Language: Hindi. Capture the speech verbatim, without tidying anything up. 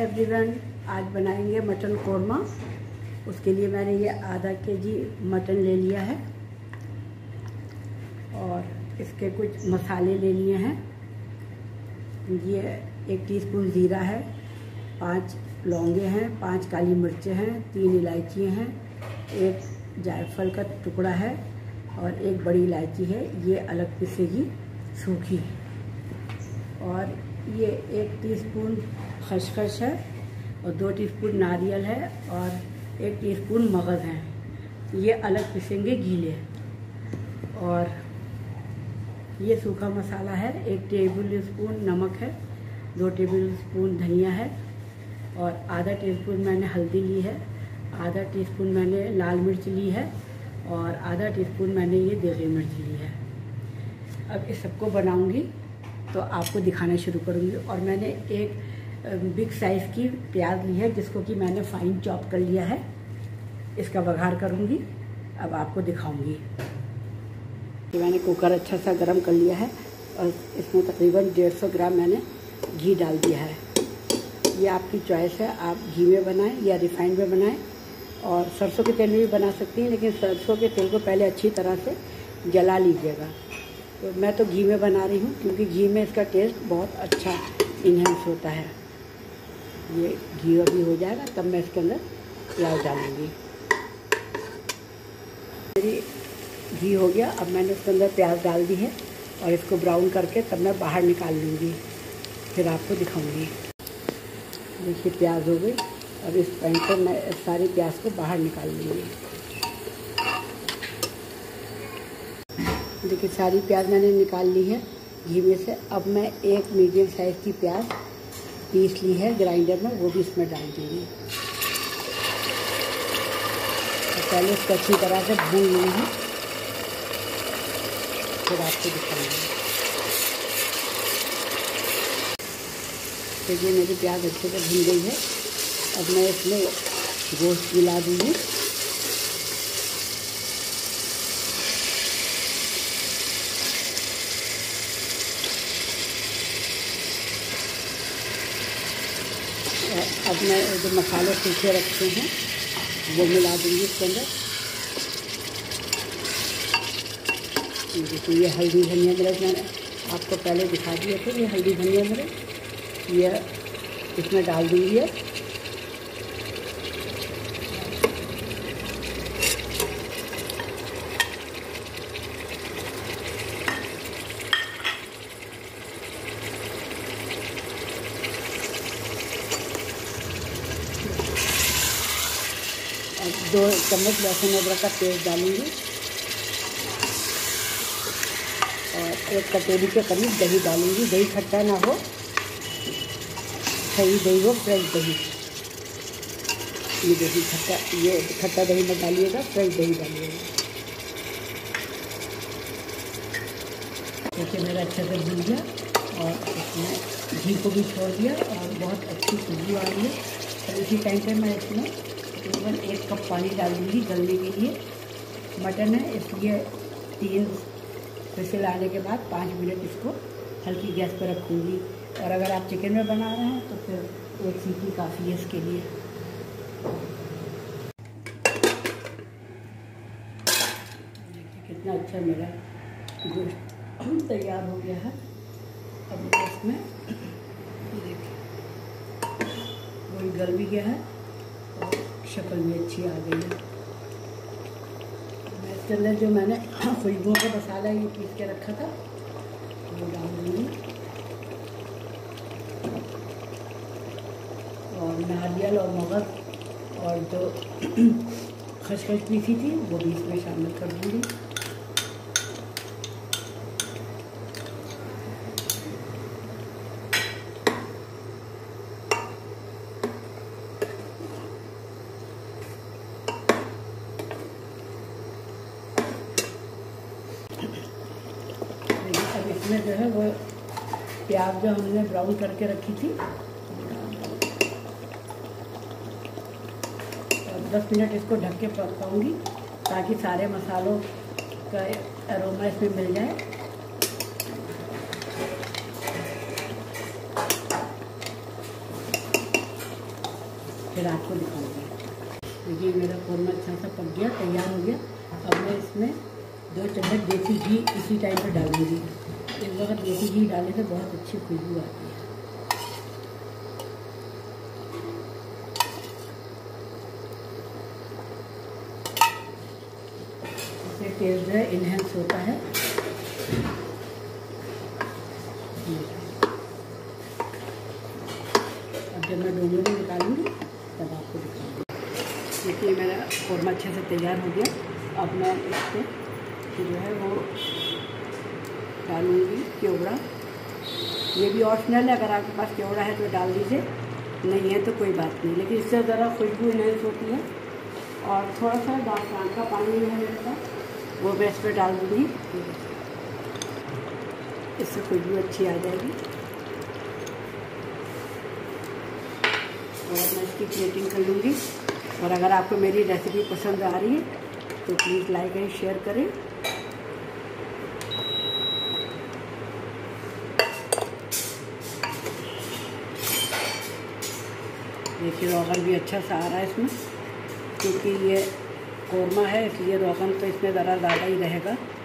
एवरीवन, आज बनाएंगे मटन कोरमा। उसके लिए मैंने ये आधा के जी मटन ले लिया है और इसके कुछ मसाले ले लिए हैं। ये एक टीस्पून ज़ीरा है, पांच लौंगे हैं, पांच काली मिर्चें हैं, तीन इलायची हैं, एक जायफल का टुकड़ा है और एक बड़ी इलायची है। ये अलग पिसेगी सूखी। और ये एक टीस्पून खसखस है और दो टीस्पून नारियल है और एक टीस्पून मगज़ है। ये अलग पिसेंगे गीले। और ये सूखा मसाला है, एक टेबल स्पून नमक है, दो टेबल स्पून धनिया है और आधा टीस्पून मैंने हल्दी ली है, आधा टीस्पून मैंने लाल मिर्च ली है और आधा टीस्पून मैंने ये देगी मिर्च ली है। अब इस सबको बनाऊंगी तो आपको दिखाना शुरू करूंगी। और मैंने एक बिग साइज़ की प्याज ली है जिसको कि मैंने फाइन चॉप कर लिया है। इसका बघार करूंगी, अब आपको दिखाऊंगी। कि मैंने कुकर अच्छा सा गरम कर लिया है और इसमें तकरीबन डेढ़ सौ ग्राम मैंने घी डाल दिया है। ये आपकी चॉइस है, आप घी में बनाएं या रिफाइंड में बनाएं और सरसों के तेल में भी बना सकती हैं, लेकिन सरसों के तेल को पहले अच्छी तरह से जला लीजिएगा। तो मैं तो घी में बना रही हूँ क्योंकि घी में इसका टेस्ट बहुत अच्छा इन्हेंस होता है। ये घी अभी हो जाएगा तब मैं इसके अंदर प्याज डालूँगी। मेरी घी हो गया, अब मैंने इसके अंदर प्याज डाल दी है और इसको ब्राउन करके तब मैं बाहर निकाल लूँगी, फिर आपको दिखाऊँगी। देखिए प्याज हो गई। अब इस पैन पर मैं सारी प्याज को बाहर निकाल लूँगी। देखिए सारी प्याज मैंने निकाल ली है घी में से। अब मैं एक मीडियम साइज़ की प्याज पीस ली है ग्राइंडर में, वो भी इसमें डाल दूँगी। पहले इसको अच्छी तरह से भून लूँगी, फिर आपको दिखाऊँगी। देखिए मेरी प्याज अच्छे से भून गई है। अब मैं इसमें गोश्त मिला दूँगी। अब मैं जो मसाले सूखे रखे हैं वो मिला दूँगी इसके अंदर। देखिए ये हल्दी धनिया मिर्च मैंने आपको पहले दिखा दिए थे। ये हल्दी धनिया मिर्च ये इसमें डाल दूँगी। दो चम्मच लहसुन अदरक का पेस्ट डालूंगी और एक कटोरी के करीब दही डालूंगी। दही खट्टा ना हो, सही दही हो, फ्रेश दही। ये दही खट्टा, ये खट्टा दही मत डालिएगा, फ्रेश दही डालिएगा। देखिए मेरा अच्छे से भून गया और इसमें घी को भी छोड़ दिया और बहुत अच्छी खुशबू आ रही है। और इसी टाइम पे मैं इसमें तकरीबन एक कप पानी डाल दूँगी गलने के लिए। मटन है इसलिए तीन विसिल आने के बाद पाँच मिनट इसको हल्की गैस पर रखूँगी। और अगर आप चिकन में बना रहे हैं तो फिर एक सीटी काफ़ी है इसके लिए। देखिए कितना अच्छा मेरा गोश्त तैयार हो गया है। अब मैं इसमें देखिए वही गल भी गया है और शक्ल भी अच्छी आ गई है। मैं इसके अंदर जो मैंने खुशबू का मसाला ये पीस के रखा था वो डाल दूँगी और नारियल और मगज़ और जो खसखस पीसी थी वो भी इसमें शामिल कर दूँगी। अब इसमें जो है वो प्याज जो हमने ब्राउन करके रखी थी, दस मिनट इसको ढक के पकाऊंगी ताकि सारे मसालों का अरोमा इसमें मिल जाए। फिर आपको दिखाऊंगी। देखिए मेरा कौरमा अच्छा सा पक गया, तैयार हो गया। अब मैं इसमें दो चम्मच देसी घी इसी टाइम पर डालूंगी। इस वक्त देसी घी डालने से बहुत अच्छी खुशबू आती है। इससे टेस्ट जो है इनहेंस होता है। अब जब मैं डोंगे में निकालूंगी तब आपको दिखाऊंगी। देखिए मेरा कौरमा अच्छे से तैयार हो गया। अब मैं इस पर जो है वो डालूंगी केवड़ा। ये भी ऑप्शनल है, अगर आपके पास केवड़ा है तो डाल दीजिए, नहीं है तो कोई बात नहीं, लेकिन इससे ज़रा खुशबू इनहेंस होती है। और थोड़ा सा दालचान का पानी है मेरे पास, वो मैं इस पर डाल दूँगी, इससे खुशबू अच्छी आ जाएगी। और मैं इसकी प्लेटिंग कर लूँगी। और अगर आपको मेरी रेसिपी पसंद आ रही है तो प्लीज़ लाइक एंड शेयर करें। देखिए रोगन भी अच्छा सा आ रहा है इसमें, क्योंकि ये कौरमा है इसलिए रोगन तो इसमें ज़रा ज़्यादा ही रहेगा।